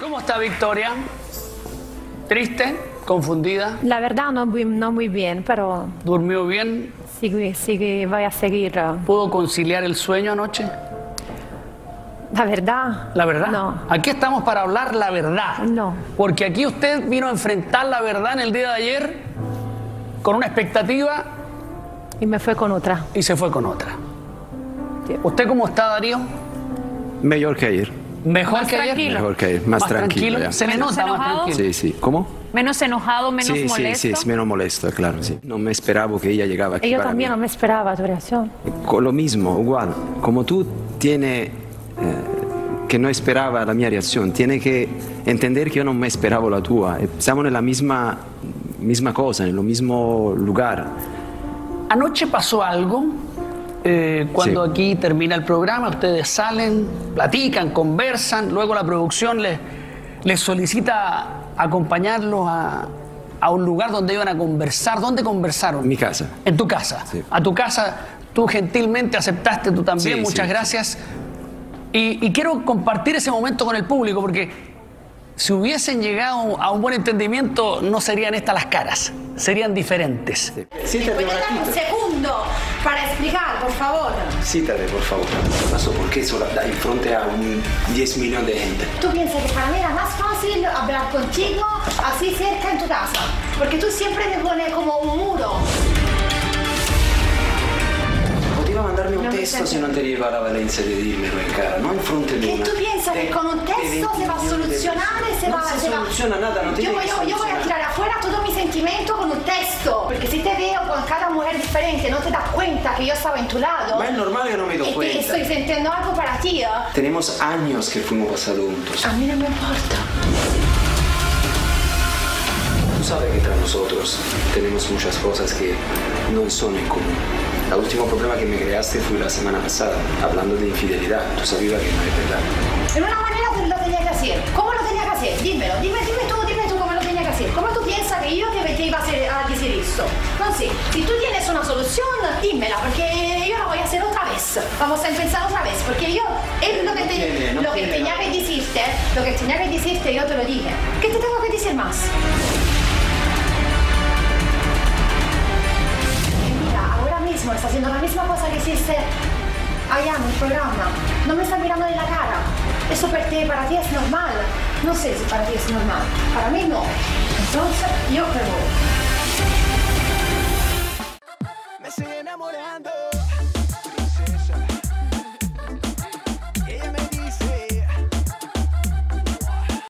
¿Cómo está Victoria? ¿Triste? ¿Confundida? La verdad no muy bien, pero ¿Durmió bien? sí, voy a seguir. ¿Pudo conciliar el sueño anoche? La verdad. ¿La verdad? No. Aquí estamos para hablar la verdad. No. Porque aquí usted vino a enfrentar la verdad en el día de ayer con una expectativa Y me fue con otra. y se fue con otra. Sí. ¿Usted cómo está, Darío? Mejor que ayer. ¿Mejor Más que ayer? tranquilo. Mejor que ayer. Más tranquilo. ya. Se le ¿Menos nota más enojado? tranquilo. Sí, sí. ¿Cómo? Menos enojado, menos Sí, molesto. sí, menos molesto, claro, sí. No me esperaba que ella llegaba aquí Y yo para también mí. no me esperaba tu reacción. Con lo mismo, igual. Como tú tienes que no esperaba la mia reazione, tiene que entender que yo no me esperaba la tua. Estamos en la misma cosa, en el mismo lugar. Anoche pasó algo. Cuando Sí. aquí termina el programa, ustedes salen, platican, conversan, luego la producción les solicita acompañarlos a un lugar donde iban a conversar. ¿Dónde conversaron? En mi casa. En tu casa. Sí. A tu casa, tú gentilmente aceptaste, tú también, Sí, muchas sí, gracias. Y quiero compartir ese momento con el público, porque si hubiesen llegado a un buen entendimiento, no serían estas las caras, serían diferentes. Siéntate ¿Puedes darme un segundo para explicar, por favor? Siéntate, por favor. ¿Qué pasó? ¿Por qué solo en frente a 10 millones de gente? ¿Tú piensas que para mí era más fácil hablar contigo así cerca en tu casa? Porque tú siempre te pones como un muro. Poteva mandarmi un Non mi testo sento. se non ti arriva la valenza di dirmelo in cara, non in fronte di ¿Qué una... tú piensas que con un texto se va a solucionar? No se soluciona nada, no tiene que Yo voy a solucionar. tirar afuera todo mi sentimiento con un texto. Porque si te veo con cada mujer diferente, no te das cuenta que yo estaba en tu lado. Ma è normale che non mi do Y te cuenta. estoy sintiendo algo para ti. Tenemos años que fuimos pasados juntos. A mí no me importa. Tú sabes que entre nosotros tenemos muchas cosas que no son en común. El último problema que me creaste fue la semana pasada, hablando de infidelidad. Tú sabías que no es verdad. En una manera lo tenía que hacer. ¿Cómo lo tenía que hacer? Dímelo, dime tú cómo lo tenía que hacer. ¿Cómo tú piensas que yo te iba a decir esto? No sé, si tú tienes una solución, dímela, porque yo la voy a hacer otra vez. Vamos a empezar otra vez, porque yo, lo que tenía que decirte, yo te lo dije. ¿Qué te tengo que decir más? Ahora mismo está haciendo la misma cosa que hiciste allá en el programa. No me está mirando en la cara. Eso para ti es normal. No sé si para ti es normal. Para mí no. Entonces, yo me voy.